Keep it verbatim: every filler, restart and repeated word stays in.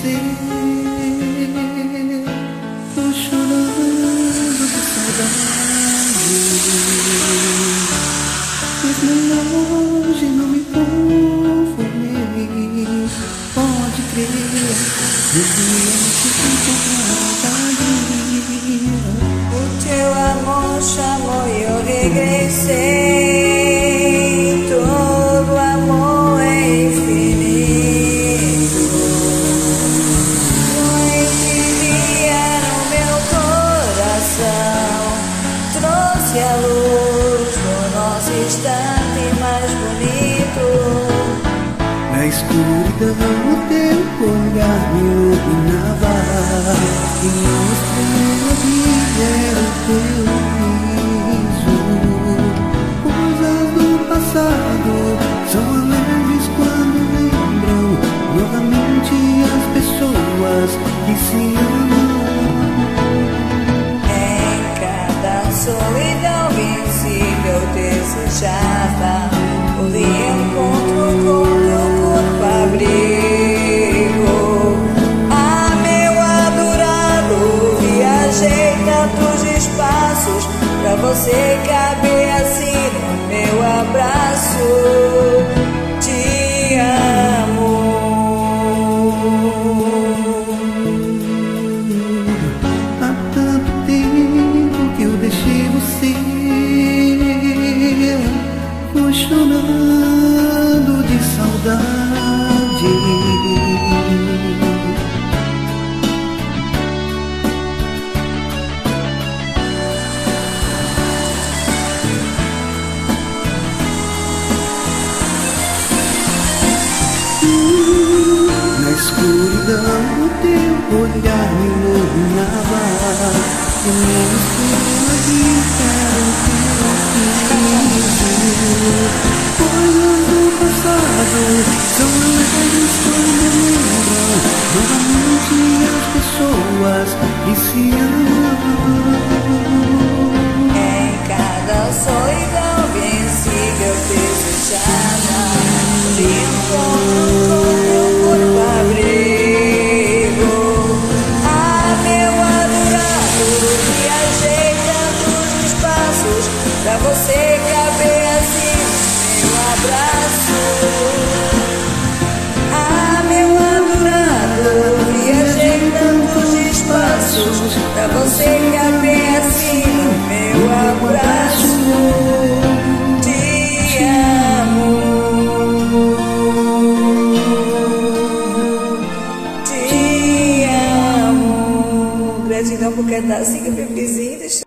você. Tô chorando de saudade, mesmo longe não me conformei. Pode crer, eu te saudade. O teu amor chamou e eu regressei. Todo amor é infinito. Foi que via no meu coração, trouxe a luz do nosso instante mais bonito. Na escuridão o teu olhar me iluminava, e mostrou que era o teu riso. Coisas do passado são alegres quando lembram novamente as pessoas que se amam. Em cada solidão vencível desejava o reencontro com teu corpo abrigo. Ah, meu adorado, viajei tantos espaços pra você caber assim no meu abraço. Te amo. Há tanto tempo que eu deixei você, vou chorando de saudade. Na escuridão o teu olhar me iluminava, e me mostrou a vida era o teu riso. Coisas do passado são alegres quando lembram novamente as pessoas que se amam. Em cada solidão vencível desejava o reencontro com teu corpo abrigo. Ah, meu adorado, viajei tantos espaços pra você caber assim no meu abraço. Ah, meu adorado, viajei tantos espaços pra você caber assim no meu abraço. Te amo, te amo. Gratidão por cantar assim que o bebezinho deixou.